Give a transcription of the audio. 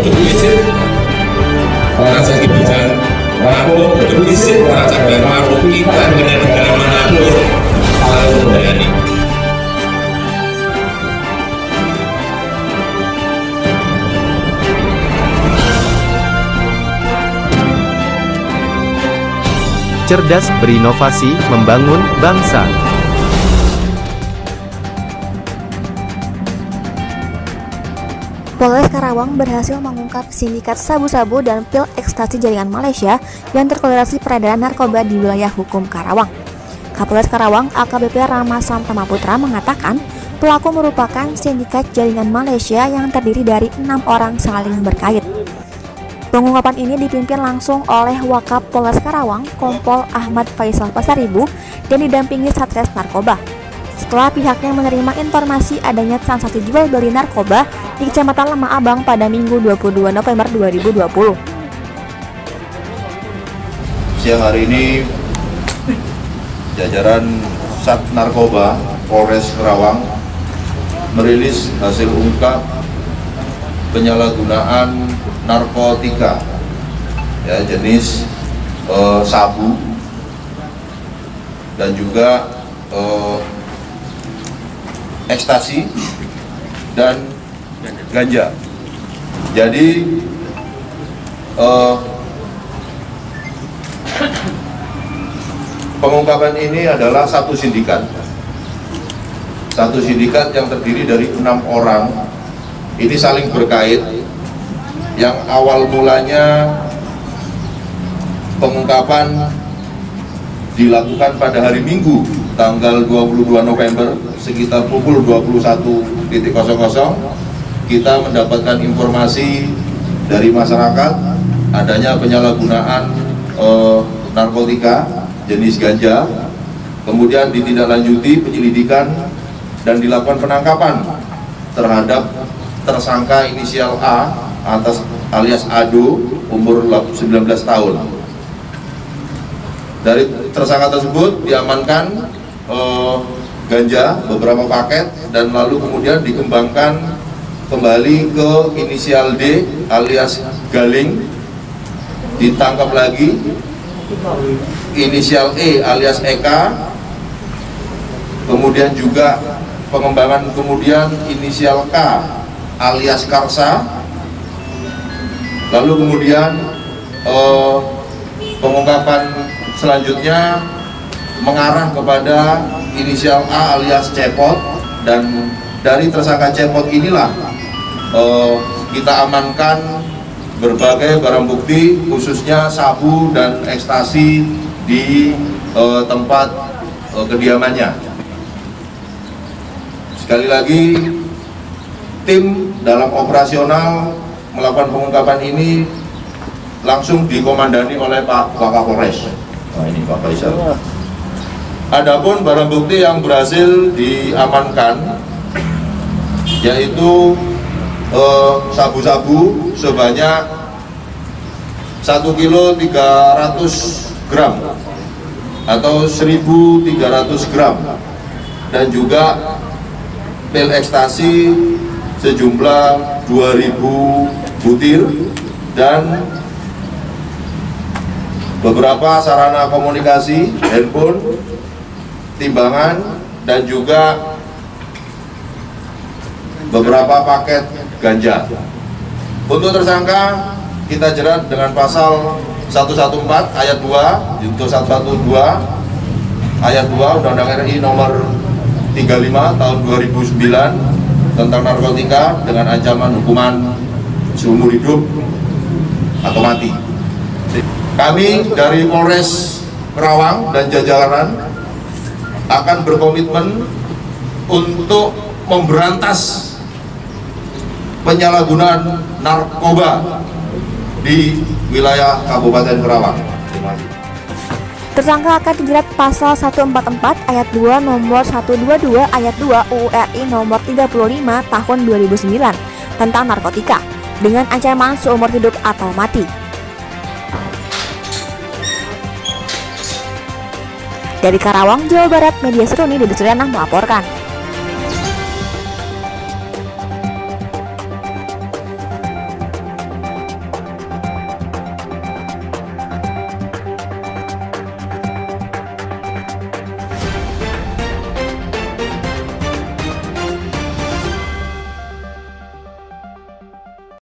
Begitu orang sakit bicara, rampung begitu orang sakit rampung kita dengan negara manapun harus berani. Cerdas, berinovasi, membangun bangsa. Polres Karawang berhasil mengungkap sindikat sabu-sabu dan pil ekstasi jaringan Malaysia yang terkolerasi peredaran narkoba di wilayah hukum Karawang. Kapolres Karawang AKBP Rama Santama Putra mengatakan pelaku merupakan sindikat jaringan Malaysia yang terdiri dari 6 orang saling berkait. Pengungkapan ini dipimpin langsung oleh Wakap Polres Karawang, Kompol Ahmad Faisal Pasaribu, dan didampingi Satres Narkoba. Setelah pihaknya menerima informasi adanya transaksi jual beli narkoba di Kecamatan Lemah Abang pada Minggu 22 November 2020. Siang hari ini, jajaran Sat Narkoba Polres Karawang merilis hasil ungkap penyalahgunaan narkotika ya, jenis sabu dan juga ekstasi dan ganja. Jadi pengungkapan ini adalah satu sindikat yang terdiri dari 6 orang. Ini saling berkait. Yang awal mulanya pengungkapan dilakukan pada hari Minggu tanggal 22 November sekitar pukul 21.00 kita mendapatkan informasi dari masyarakat adanya penyalahgunaan narkotika jenis ganja, kemudian ditindaklanjuti penyelidikan dan dilakukan penangkapan terhadap tersangka inisial A atas alias Ado umur 19 tahun. Dari tersangka tersebut diamankan ganja beberapa paket dan lalu kemudian dikembangkan kembali ke inisial D alias Galing, ditangkap lagi inisial E alias Eka, kemudian juga pengembangan kemudian inisial K alias Karsa. Lalu kemudian pengungkapan selanjutnya mengarah kepada inisial A alias Cepot, dan dari tersangka Cepot inilah kita amankan berbagai barang bukti khususnya sabu dan ekstasi di tempat kediamannya. Sekali lagi, tim dalam operasional melakukan pengungkapan ini langsung dikomandani oleh Pak Wakapolres. Nah, ini Pak Faisal. Adapun barang bukti yang berhasil diamankan yaitu sabu-sabu sebanyak 1 kilo 300 gram atau 1.300 gram dan juga pil ekstasi sejumlah 2.000 butir dan beberapa sarana komunikasi, handphone, timbangan, dan juga beberapa paket ganja. Untuk tersangka kita jerat dengan pasal 114 ayat 2 junto 112 ayat 2 Undang-Undang RI nomor 35 tahun 2009 tentang narkotika dengan ancaman hukuman seumur hidup atau mati. Kami dari Polres Karawang dan jajaran akan berkomitmen untuk memberantas penyalahgunaan narkoba di wilayah Kabupaten Karawang. Terima kasih. Tersangka akan dijerat pasal 144 ayat 2 nomor 122 ayat 2 UU RI nomor 35 tahun 2009 tentang narkotika dengan ancaman seumur hidup atau mati. Dari Karawang, Jawa Barat, Media Seruni Dede Suryana melaporkan.